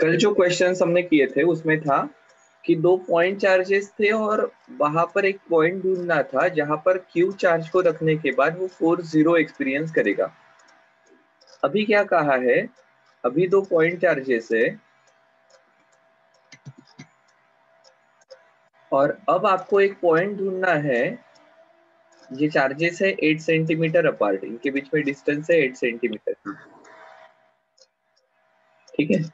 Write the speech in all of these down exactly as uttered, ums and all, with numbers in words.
कल जो क्वेश्चंस हमने किए थे उसमें था कि दो पॉइंट चार्जेस थे और वहां पर एक पॉइंट ढूंढना था जहां पर क्यू चार्ज को रखने के बाद वो फोर्स जीरो एक्सपीरियंस करेगा। अभी क्या कहा है, अभी दो पॉइंट चार्जेस है और अब आपको एक पॉइंट ढूंढना है। ये चार्जेस है एट सेंटीमीटर अपार्ट, इनके बीच में डिस्टेंस है एट सेंटीमीटर। ठीक है,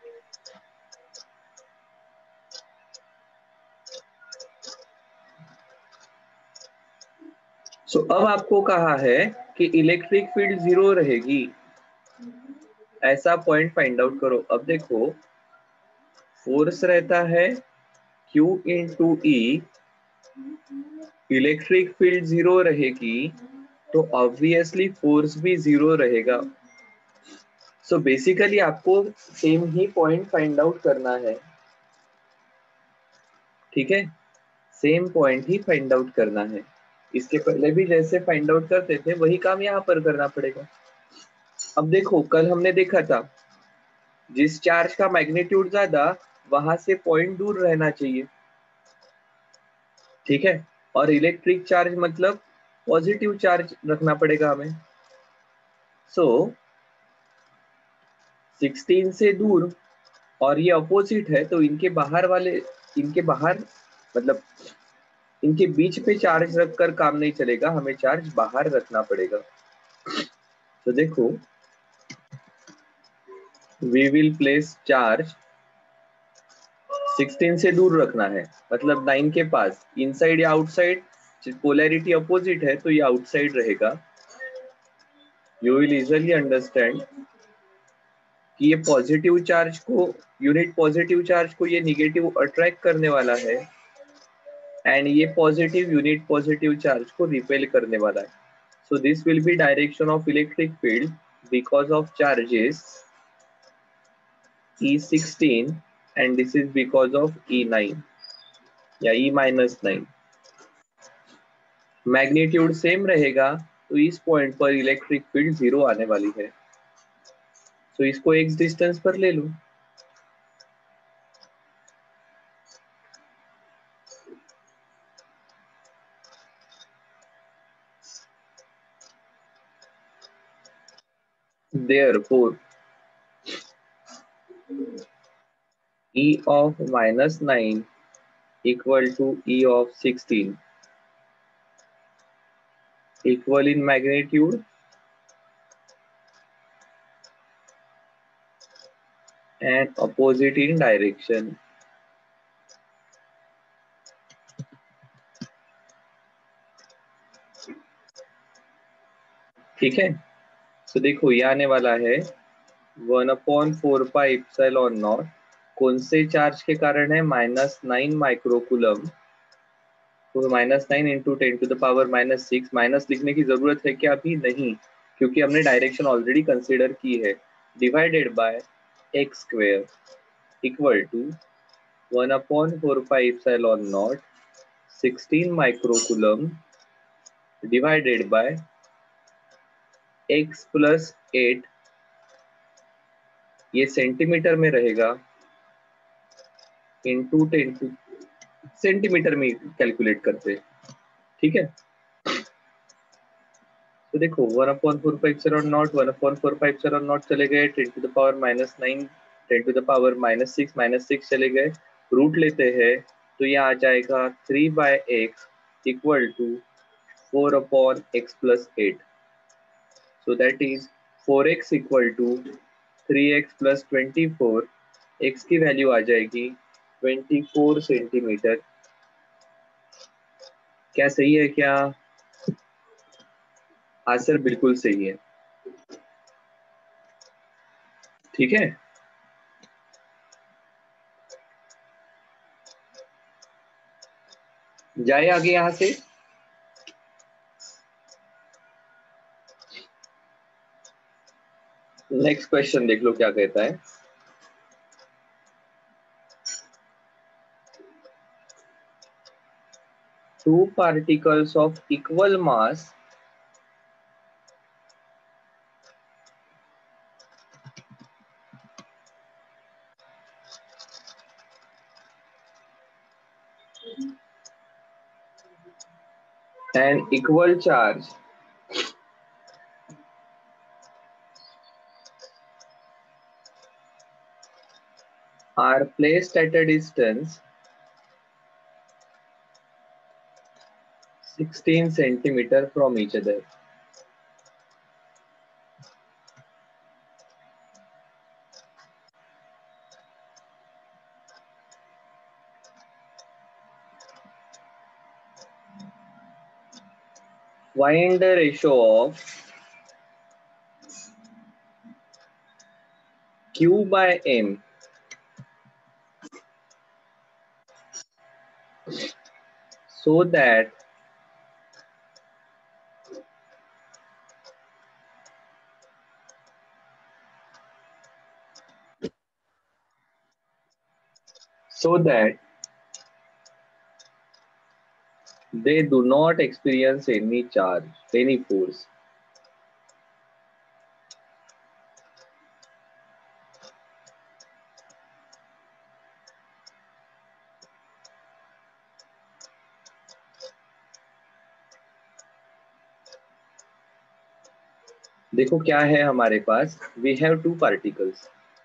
सो so, अब आपको कहा है कि इलेक्ट्रिक फील्ड जीरो रहेगी, ऐसा पॉइंट फाइंड आउट करो। अब देखो, फोर्स रहता है Q into E, electric field zero रहेगी तो ऑब्वियसली फोर्स भी जीरो रहेगा। सो so बेसिकली आपको सेम ही पॉइंट फाइंड आउट करना है। ठीक है, सेम पॉइंट ही फाइंड आउट करना है। इसके पहले भी जैसे फाइंड आउट करते थे वही काम यहाँ पर करना पड़ेगा। अब देखो, कल हमने देखा था जिस चार्ज का मैग्नीट्यूड ज्यादा वहां से पॉइंट दूर रहना चाहिए। ठीक है, और इलेक्ट्रिक चार्ज मतलब पॉजिटिव चार्ज रखना पड़ेगा हमें। सो so, सिक्सटीन से दूर और ये अपोजिट है तो इनके बाहर वाले, इनके बाहर मतलब इनके बीच पे चार्ज रखकर काम नहीं चलेगा, हमें चार्ज बाहर रखना पड़ेगा। तो देखो, we will place charge, sixteen से दूर रखना है मतलब नाइन के पास, इनसाइड या आउटसाइड, पोलैरिटी अपोजिट है तो ये आउटसाइड रहेगा। यू विल इजिली अंडरस्टैंड कि ये पॉजिटिव चार्ज को, यूनिट पॉजिटिव चार्ज को ये निगेटिव अट्रैक्ट करने वाला है एंड ये पॉजिटिव यूनिट पॉजिटिव चार्ज को रिपेल करने वाला है। So this will be direction of electric field because of charges E sixteen and this is because of E nine या E minus nine. Magnitude same रहेगा तो इस point पर electric field zero आने वाली है। तो इसको एक डिस्टेंस पर ले लो। Therefore, E of minus nine equal to E of sixteen, equal in magnitude and opposite in direction. ठीक है, तो देखो ये आने वाला है one upon four pi epsilon nought, कौन से चार्ज के कारण है, माइनस नाइन माइक्रोकूलम, तो minus nine into ten to the power minus six. Minus लिखने की जरूरत है क्या? अभी नहीं, क्योंकि हमने डायरेक्शन ऑलरेडी कंसीडर की है। Divided by x square equal to one upon four pi epsilon nought sixteen microcoulomb divided by x plus eight, ये सेंटीमीटर में रहेगा, इंटू टेन टू, सेंटीमीटर में कैलकुलेट करते हैं। ठीक है, तो देखो one upon four five seven nought, one upon four five seven nought चले गए, ten to the power minus nine, ten to the power minus six, minus six चले गए, रूट लेते हैं तो ये आ जाएगा three by x equal to four upon x plus eight. So that is four x equal to three x plus twenty four, x की value आ जाएगी ट्वेंटी फोर सेंटीमीटर। क्या सही है क्या? हाँ सर, बिल्कुल सही है। ठीक है, जाए आगे यहां से। नेक्स्ट क्वेश्चन देख लो क्या कहता है। Two particles of equal mass and equal charge are placed at a distance sixteen centimeter from each other. Find the ratio of Q by M so that so that they do not experience any charge, any force. देखो क्या है हमारे पास, we have two particles,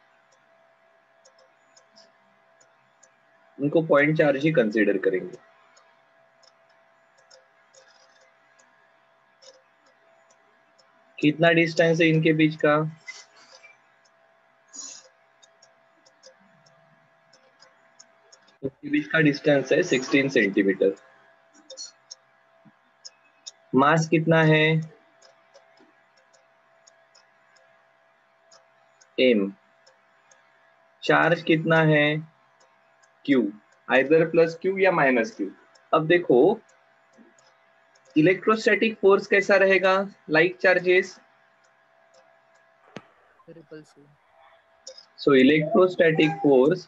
उनको point charge ही consider करेंगे। कितना distance है इनके बीच का? इनके बीच का डिस्टेंस है सोलह सेंटीमीटर। मास कितना है? m। चार्ज कितना है? q। आइदर प्लस q या माइनस q। अब देखो इलेक्ट्रोस्टैटिक फोर्स कैसा रहेगा? Like charges, repulsive. so electrostatic force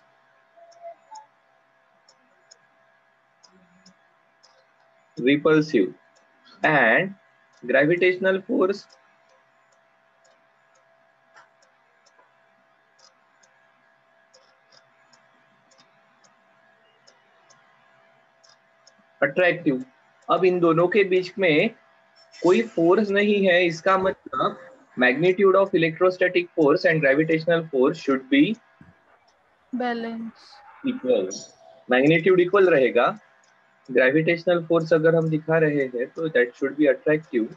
repulsive and gravitational force attractive. अब इन दोनों के बीच में कोई फोर्स नहीं है, इसका मतलब magnitude of electrostatic force and gravitational force should be balance equal. Magnitude equal रहेगा। ग्रेविटेशनल फोर्स अगर हम दिखा रहे हैं तो that should be attractive.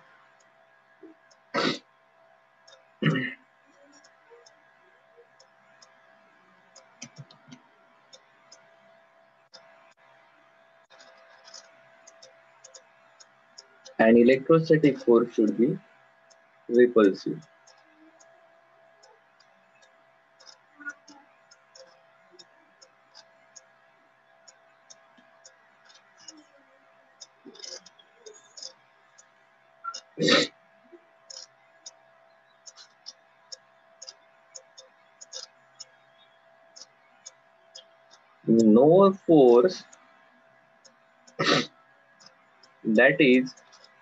and electrostatic force should be repulsive. No force that is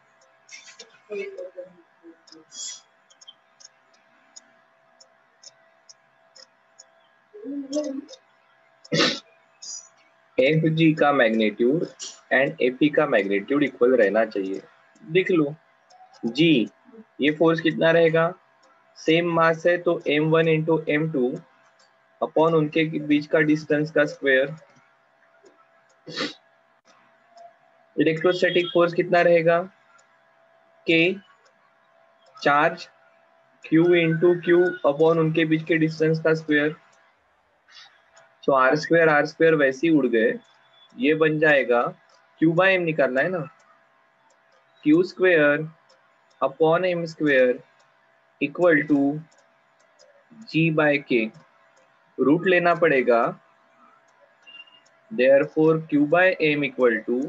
F G का magnitude and AP का magnitude equal रहना चाहिए। देख लो जी, ये फोर्स कितना रहेगा? सेम मास है तो m one into m two upon उनके बीच का डिस्टेंस का स्क्वायर। इलेक्ट्रोस्टैटिक फोर्स कितना रहेगा? K charge Q into q upon उनके बीच के डिस्टेंस का square. So r square r square वैसे ही उड़ गए, ये बन जाएगा Q बाय एम निकालना है ना, Q square upon m square equal to G by k. Root लेना पड़ेगा, therefore Q by m equal to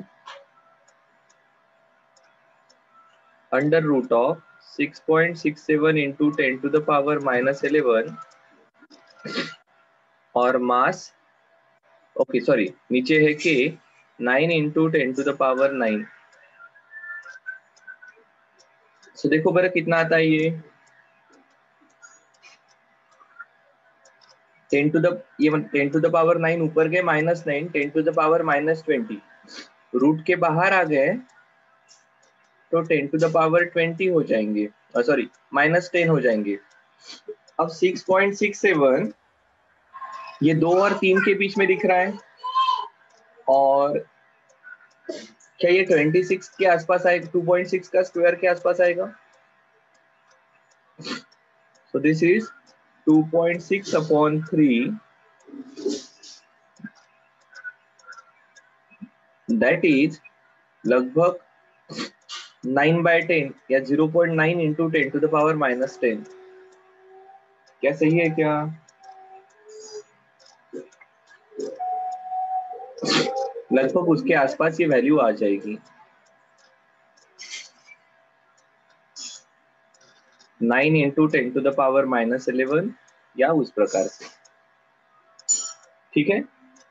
under root of six point six seven into ten to the power minus eleven और mass okay sorry नीचे है k nine into ten to the power nine. So देखो बरा कितना आता है ये, ten to the ये ten to the power nine ऊपर गए minus nine, ten to the power minus twenty, root के बाहर आ गए तो ten to the power twenty हो जाएंगे, सॉरी माइनस टेन हो जाएंगे। अब सिक्स पॉइंट सिक्स सेवन ये दो और तीन के बीच में दिख रहा है, और क्या ये ट्वेंटी सिक्स के आसपास आएगा, टू पॉइंट सिक्स का स्क्वायर के आसपास आएगा। So this is two point six upon three, that is लगभग नाइन बाय टेन या zero point nine into ten to the power minus ten. क्या सही है क्या? लगभग उसके आसपास ये वैल्यू आ जाएगी, nine into ten to the power minus eleven या उस प्रकार से। ठीक है,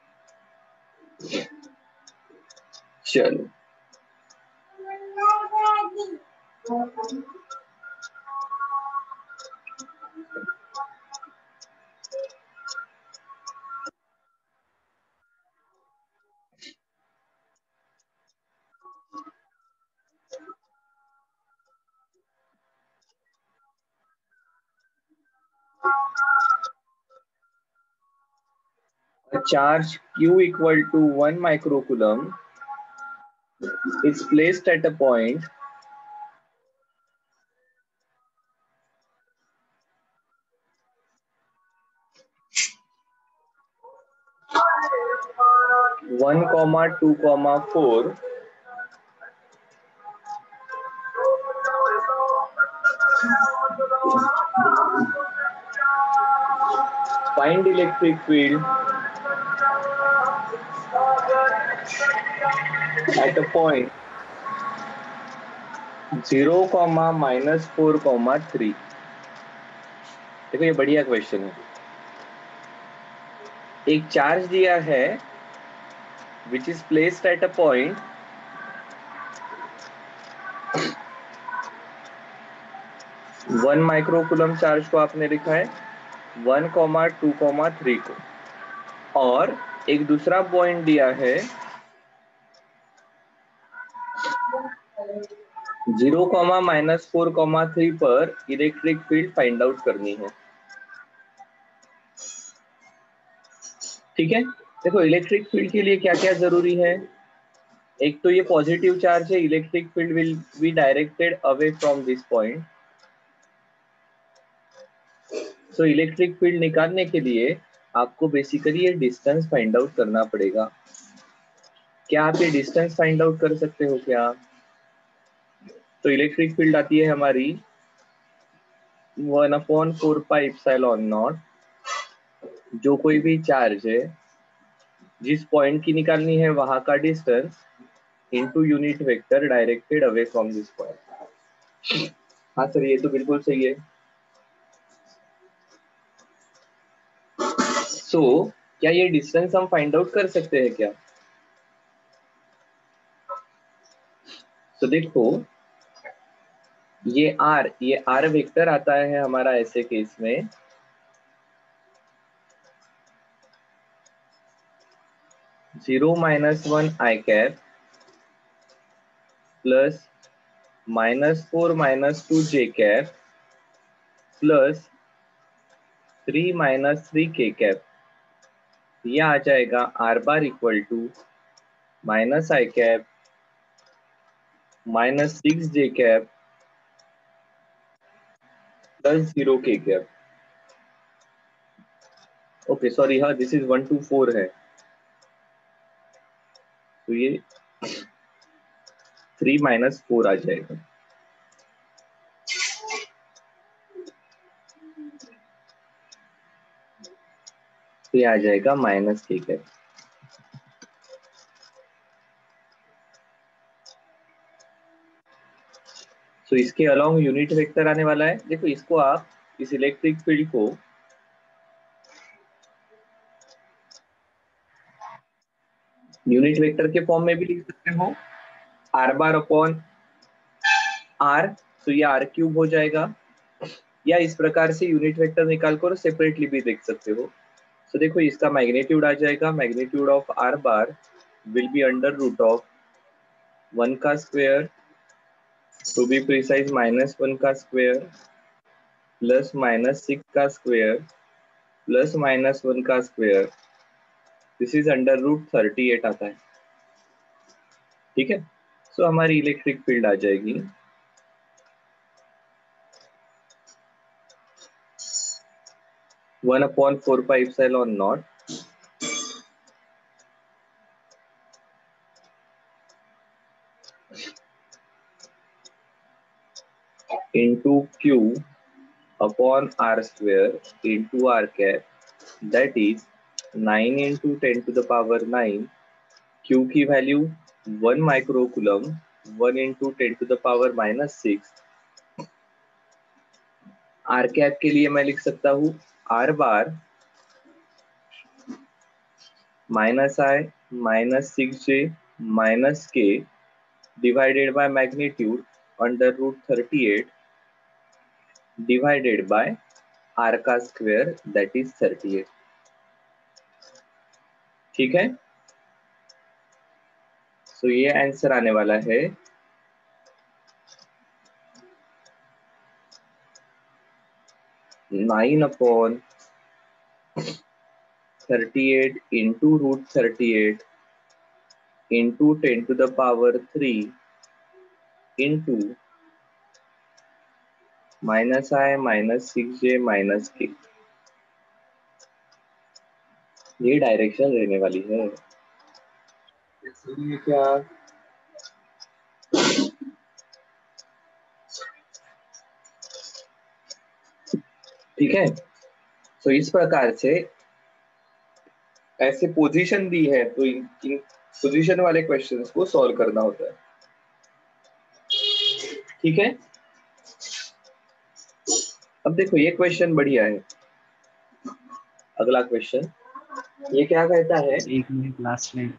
चलो a charge q equal to one microcoulomb is placed at a point one comma two comma four find electric field at a point zero comma minus four comma three। देखो ये बढ़िया क्वेश्चन है। एक चार्ज दिया है which is placed at a point one microcoulomb charge को आपने लिखा है one comma two comma three को, और एक दूसरा पॉइंट दिया है zero comma minus four comma three पर इलेक्ट्रिक फील्ड फाइंड आउट करनी है। ठीक है, देखो इलेक्ट्रिक फील्ड के लिए क्या क्या जरूरी है। एक तो ये पॉजिटिव चार्ज है, electric field will be directed away from this point. So electric field निकालने के लिए आपको बेसिकली ये डिस्टेंस फाइंड आउट करना पड़ेगा। क्या आप ये डिस्टेंस फाइंड आउट कर सकते हो क्या? तो इलेक्ट्रिक फील्ड आती है हमारी one upon four pi epsilon naught, जो कोई भी चार्ज है जिस पॉइंट की निकालनी है वहां का distance into unit vector directed away from this point. हाँ सर, ये तो बिल्कुल सही है। सो so, क्या ये डिस्टेंस हम फाइंड आउट कर सकते हैं क्या? तो so, देखो ये आर ये आर वेक्टर आता है हमारा ऐसे केस में, zero minus one i cap plus minus four minus two j cap plus three minus three k cap. यह आ जाएगा r bar equal to minus i cap minus six j cap plus zero k cap. Okay sorry, हाँ this is one two four है, तो ये three minus four आ जाएगा। तो ये आ जाएगा minus k cap. So so, इसके अलोंग यूनिट वेक्टर आने वाला है। देखो इसको आप इस इलेक्ट्रिक फील्ड को यूनिट वेक्टर के फॉर्म में भी लिख सकते हो, आर बार अपॉन आर, तो ये आर क्यूब हो जाएगा, या इस प्रकार से यूनिट वेक्टर निकाल कर सेपरेटली भी देख सकते हो। सो देखो इसका मैग्नीट्यूड आ जाएगा, magnitude of r bar will be under root of one का square, to be precise minus one का स्क्वायर प्लस माइनस सिक्स का स्क्वायर प्लस माइनस वन का square, this is under root thirty eight आता है। ठीक है, so so, हमारी electric field आ जाएगी one upon four pi epsilon naught into q upon r square into r cap, that is nine into ten to the power nine, q की value one microcoulomb, one into ten to the power minus six. R cap के लिए मैं लिख सकता हूँ r bar minus i minus six j minus k divided by magnitude under root thirty eight divided by r का square that is thirty eight. ठीक है, so so ये आंसर आने वाला है nine upon thirty eight into root thirty eight into ten to the power three into minus i minus six j minus k. ये direction रहने वाली है, इसलिए क्या ठीक है। तो इस प्रकार से ऐसे पोजीशन दी है तो इन, इन पोजीशन वाले क्वेश्चंस को सॉल्व करना होता है। ठीक है, अब देखो ये क्वेश्चन बढ़िया है। अगला क्वेश्चन ये क्या कहता है, एक मिनट लास्ट में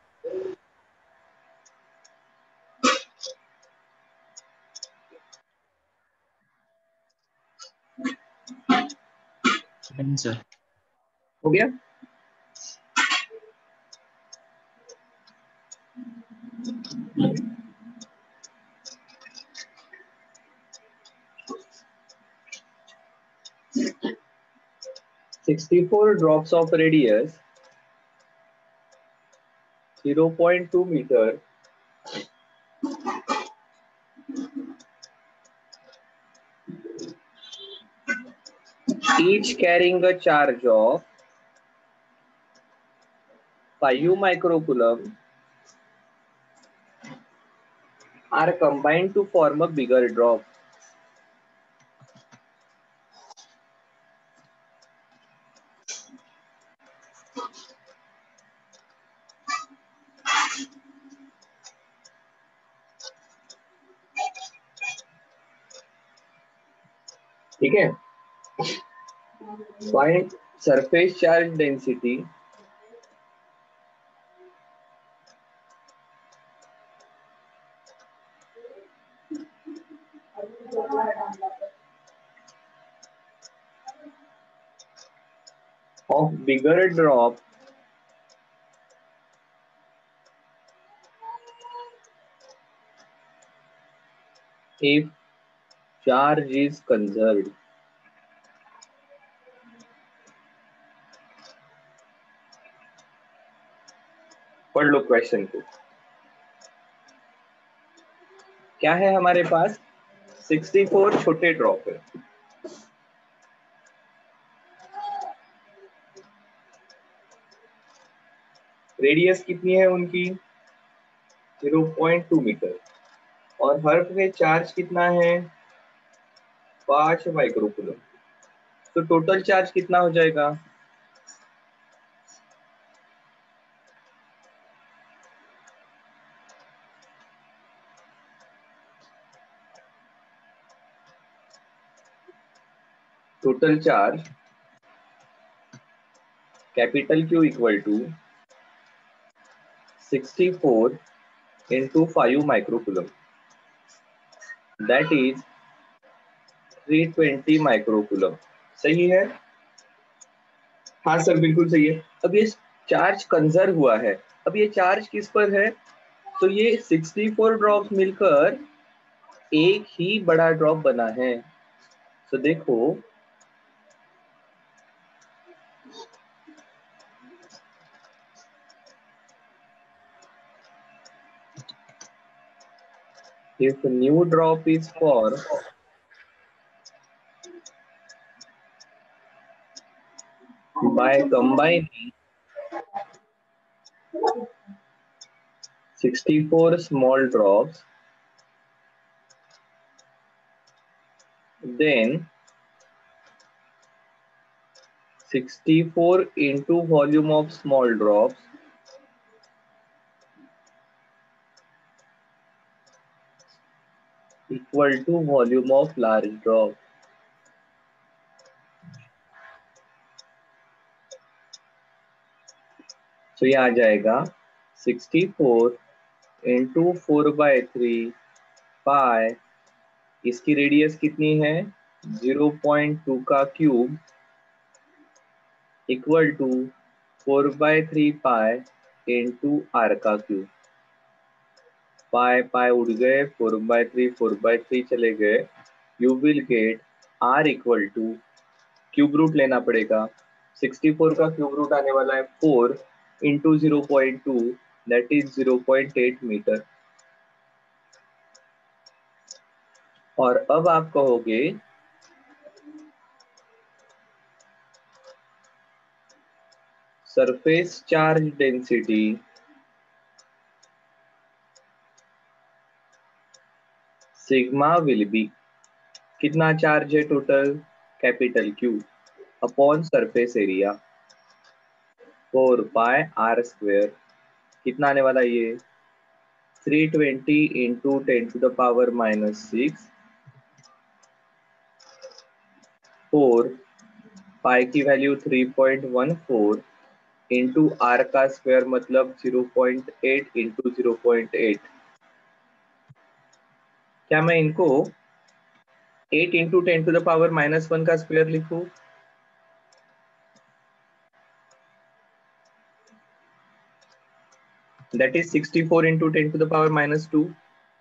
सर हो गया। Sixty four drops of radius zero point two meter each carrying a charge of five microcoulomb are combined to form a bigger drop. ठीक है, find surface charge density of bigger drop if charge is conserved. पढ़ लो question को। क्या है हमारे पास, sixty four छोटे drop है, रेडियस कितनी है उनकी zero point two मीटर, और हर पे चार्ज कितना है पांच माइक्रोकूलम। तो टोटल चार्ज कितना हो जाएगा, total charge capital Q equal to sixty four into five microcoulomb, that is three twenty microcoulomb. सही है, हाँ सर बिल्कुल सही है। अब ये चार्ज कंजर्व हुआ है। अब ये चार्ज किस पर है? तो ये सिक्सटी फोर ड्रॉप मिलकर एक ही बड़ा ड्रॉप बना है। तो देखो if new drop is for by combining sixty-four small drops, then sixty-four into volume of small drops equal to volume of large drop. तो ये आ जाएगा sixty four into four by three pi, इसकी radius कितनी है zero point two का cube equal to four by three pi into r का cube. Pi pi उड़ गए, four by three four by three चले गए, you will get r equal to, cube root लेना पड़ेगा, सिक्सटी फोर का cube root आने वाला है four into zero point two that is zero point eight metre. और अब आप कहोगे surface charge density sigma will be, कितना चार्ज है total capital q upon surface area four pi r square, कितना आने वाला ये three twenty into ten to the power minus six, four pi की value three point one four into r का square मतलब zero point eight into zero point eight. क्या मैं इनको eight into ten to the power minus one का square लिखूं? That is sixty four into ten to the power minus two.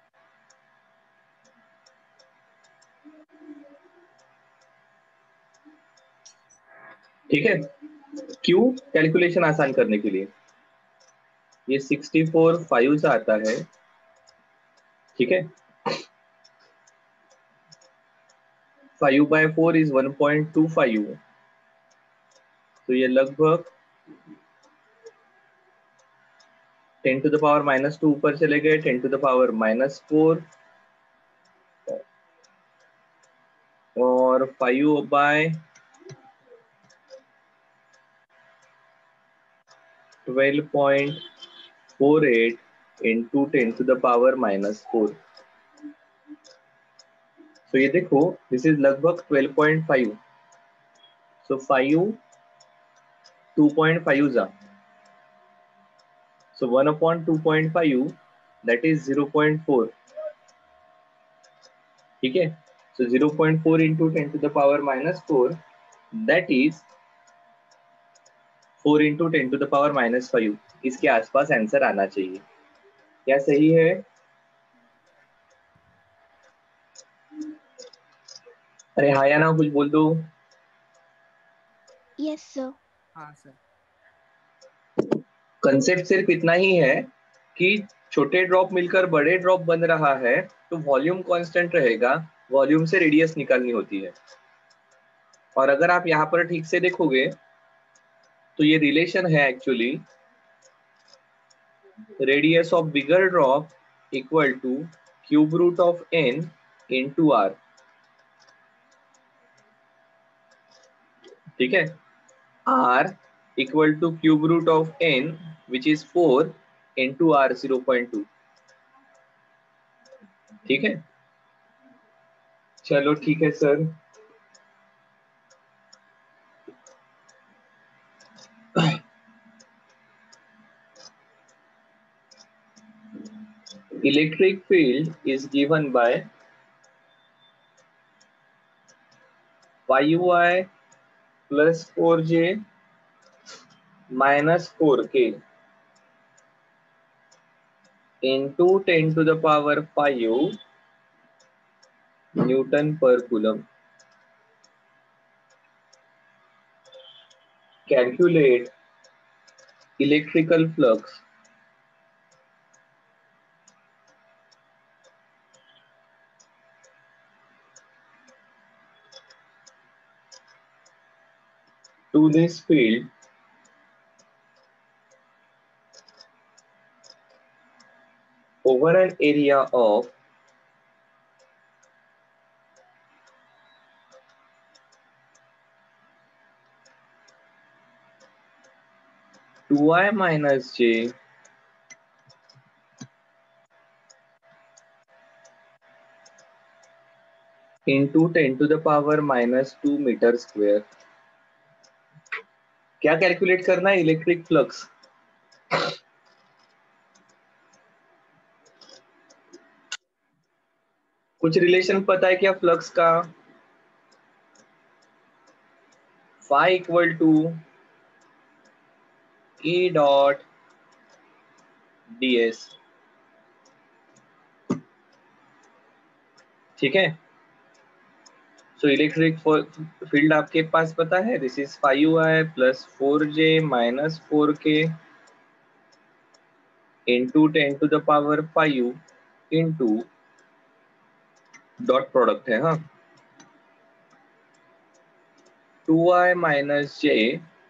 ठीक है, क्यों? कैलकुलेशन आसान करने के लिए। ये सिक्सटी फोर फाइव से आता है, ठीक है, five by four is one point two five, तो ये लगभग ten to the power minus two ऊपर चले गए, ten to the power minus four और five by twelve point four eight into ten to the power minus four. तो ये देखो दिस इज लगभग twelve point five, so five two point five जा, so one upon two point five that is zero point four, ठीक है, so zero point four into ten to the power minus four that is four into ten to the power minus five, इसके आसपास answer आना चाहिए। क्या सही है? अरे हाँ या ना कुछ बोल दो। Yes sir. हाँ सर। कंसेप्ट सिर्फ इतना ही है कि छोटे ड्रॉप मिलकर बड़े ड्रॉप बन रहा है तो वॉल्यूम कांस्टेंट रहेगा, वॉल्यूम से रेडियस निकालनी होती है। और अगर आप यहाँ पर ठीक से देखोगे तो ये रिलेशन है actually radius of bigger drop equal to cube root of n into r, ठीक है, r equal to cube root of n which is four into r zero point two, ठीक है। चलो ठीक है sir. Electric field is given by five y plus four j minus four k into ten to the power five newton पर coulomb. Calculate electrical flux to this field over an area of two i minus j into ten to the power minus two metre square. क्या calculate करना है? Electric flux. कुछ relation पता है क्या flux का? Phi equal to e dot d s. ठीक है, सो इलेक्ट्रिक फील्ड आपके पास पता है, this is five i plus four j minus four k into ten to the power five into dot product है, हाँ, two i minus j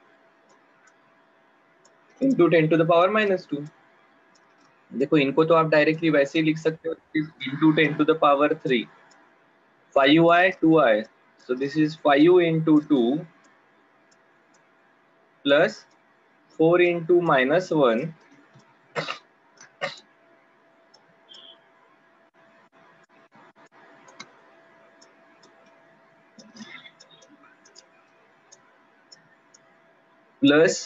into ten to the power minus two. देखो इनको तो आप डायरेक्टली वैसे ही लिख सकते हो, into ten to the power three, five i two i, so this is five into two plus four into minus one plus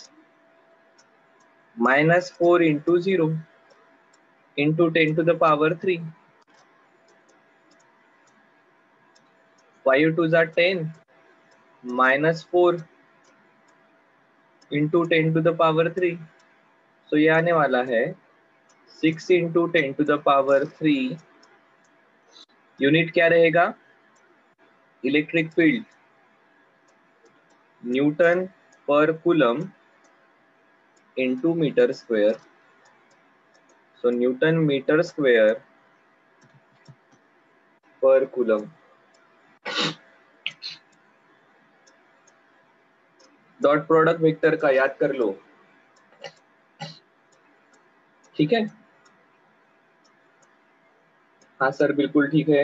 minus four into zero into ten to the power three, five two जार ten minus four into ten to the power three, so ये आने वाला है six into ten to the power three. Unit क्या रहेगा? Electric field newton पर coulomb into metre square, so newton metre square पर coulomb. Dot product vector का याद कर लो, ठीक है? हाँ सर बिल्कुल ठीक है।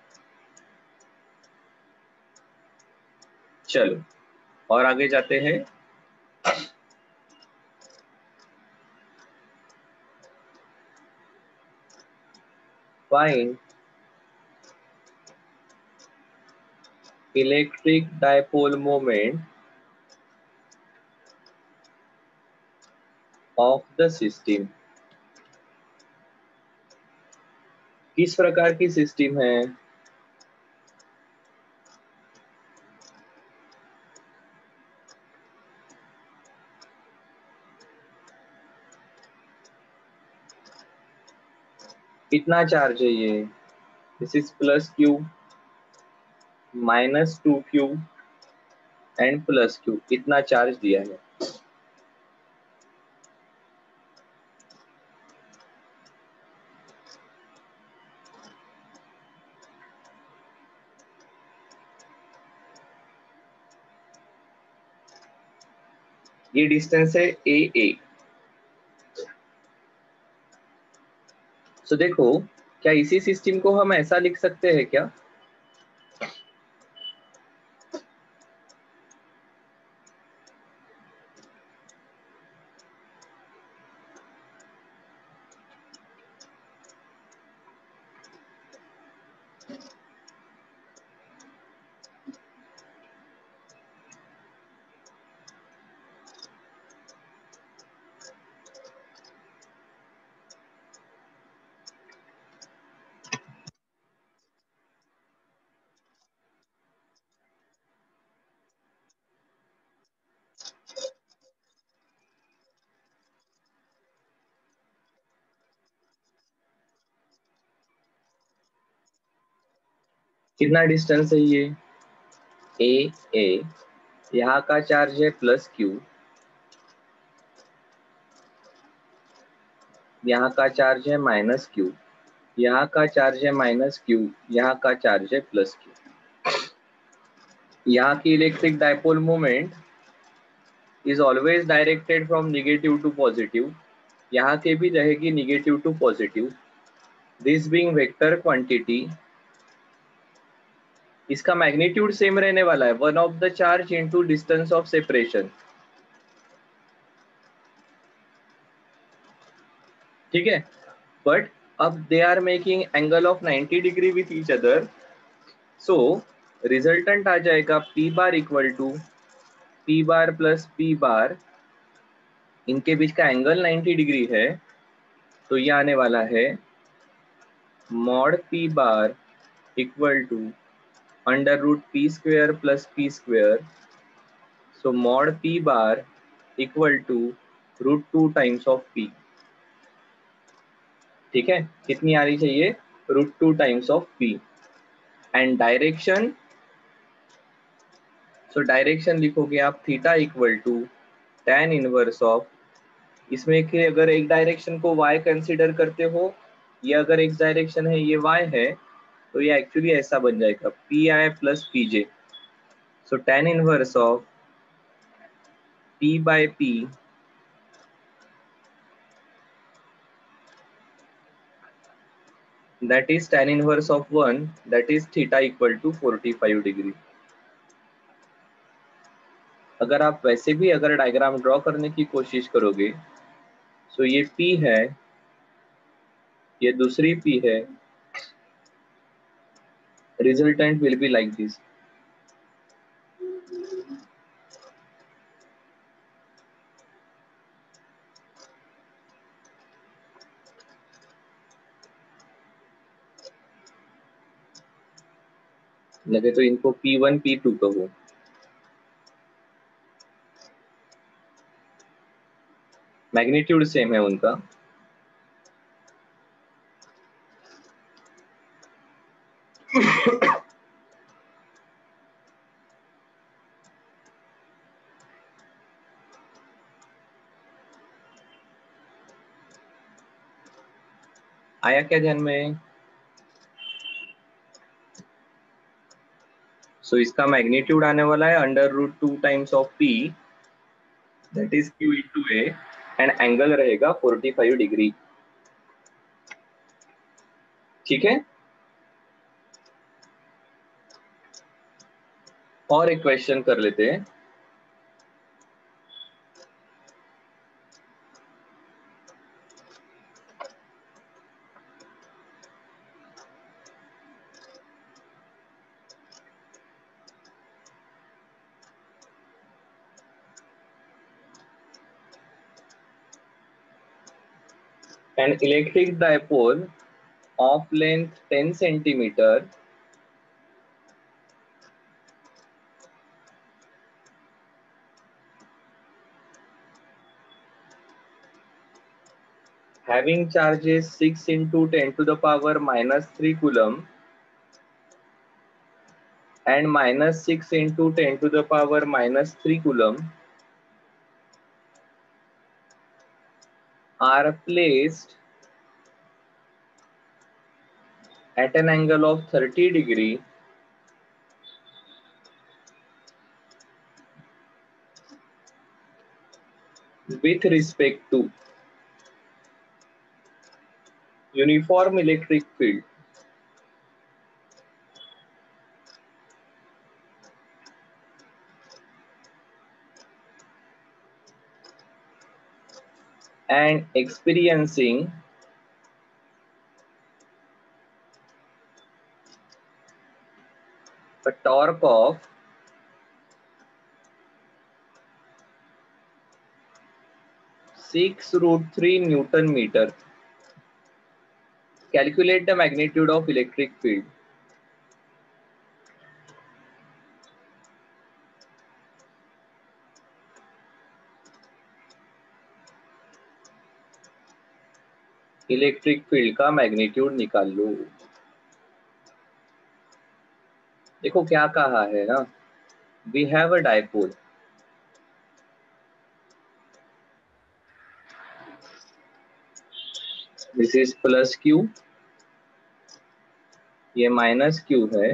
चलो और आगे जाते हैं। Find electric dipole moment of the system. किस प्रकार की सिस्टम है? कितना चार्ज है ये? This is plus q minus two q and plus q, इतना चार्ज दिया है। ये डिस्टेंस है ए ए। सो देखो, क्या इसी सिस्टम को हम ऐसा लिख सकते हैं क्या? कितना डिस्टेंस है ये, ए ए, यहाँ का चार्ज है प्लस क्यू, यहाँ का चार्ज है माइनस क्यू, यहाँ का चार्ज है माइनस क्यू, यहाँ का चार्ज है प्लस क्यू। यहाँ की electric dipole moment is always directed from negative to positive, यहाँ के भी रहेगी negative to positive. This being vector quantity, इसका मैग्नीट्यूड सेम रहने वाला है, one of the charge into distance of separation. ठीक है, बट अब they are making angle of ninety degree with each other, so resultant आ जाएगा p bar equal to P bar plus p bar, इनके बीच का एंगल नाइंटी डिग्री है, तो ये आने वाला है mod p bar equal to under root p square plus p square, so mod p bar equal to root two times of p. ठीक है, कितनी आ रही चाहिए, root two times of p. And direction, so direction लिखोगे आप theta equal to tan inverse of, इसमें कि अगर एक डायरेक्शन को y कंसीडर करते हो, ये अगर x डायरेक्शन है ये y है, तो ये एक्चुअली ऐसा बन जाएगा p i plus p j. So tan inverse of p by p that is tan inverse of one, that is theta equal to forty-five degree. अगर आप वैसे भी अगर डायग्राम ड्रॉ करने की कोशिश करोगे, तो ये P है, ये दूसरी P है, resultant will be like this. लगे तो इनको P वन P टू कहो। मैग्नीट्यूड सेम है उनका। आया क्या ध्यान में? सो so, इसका मैग्नीट्यूड आने वाला है under root two times of P, that is Q into a, and angle रहेगा पैंतालीस डिग्री। ठीक है, और एक क्वेश्चन कर लेते हैं। An electric dipole of length ten centimeter having charges six into ten to the power minus three coulomb and minus six into ten to the power minus three coulomb are placed at an angle of thirty degree with respect to uniform electric field and experiencing a torque of six root three Newton meter. Calculate the magnitude of electric field. Electric field का magnitude निकाल लो। देखो क्या कहा है ना, we have a dipole, this is plus q, ये minus q है,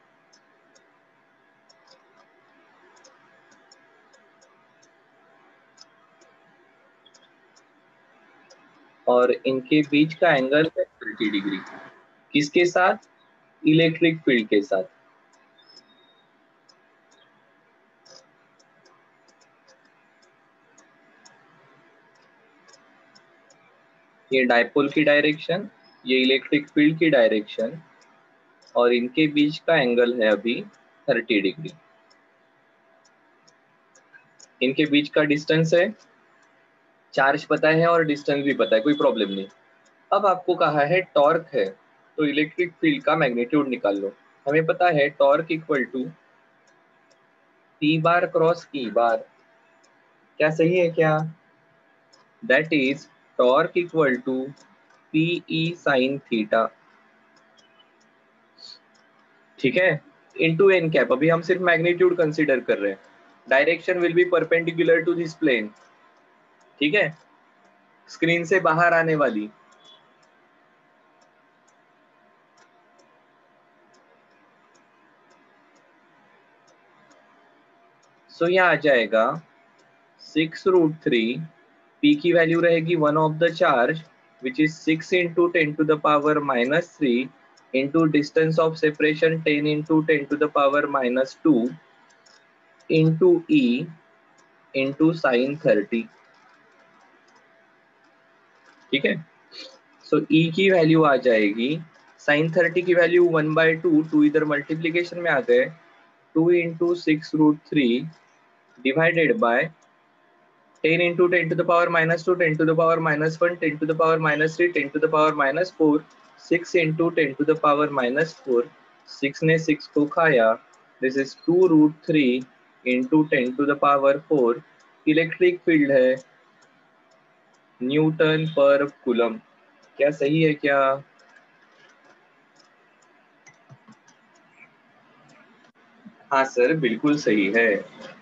और इनके बीच का एंगल है थर्टी डिग्री। किसके साथ? इलेक्ट्रिक फील्ड के साथ। ये डायपोल की डायरेक्शन, ये इलेक्ट्रिक फील्ड की डायरेक्शन, और इनके बीच का एंगल है अभी थर्टी डिग्री। इनके बीच का डिस्टेंस है, चार्ज पता है और डिस्टेंस भी पता है, कोई प्रॉब्लम नहीं। अब आपको कहा है टॉर्क है, तो इलेक्ट्रिक फील्ड का मैग्नीट्यूड निकाल लो। हमें पता है torque equal to P bar cross E bar, क्या सही है क्या? That is torque equal to P E sine theta, ठीक है, इनटू एन कैप। अभी हम सिर्फ मैग्नीट्यूड कंसीडर कर रहे हैं, direction will be perpendicular to this plane, ठीक है, स्क्रीन से बाहर आने वाली। सो so, यहाँ आ जाएगा सिक्स रूट थ्री, पी की वैल्यू रहेगी one of the charge which is six into ten to the power minus three into distance of separation ten into ten to the power minus two into E into sine thirty, ठीक है। So so, E की value आ जाएगी, sine thirty की value one by two, two इधर multiplication में आ गए, two into six root three divided by ten into ten to the power minus two, ten to the power minus one, ten to the power minus three, ten to the power minus four, six into ten to the power minus four, six ने six को खाया, this is two root three into ten to the power four. Electric field है newton पर coulomb, क्या सही है क्या? हाँ सर, बिल्कुल सही है।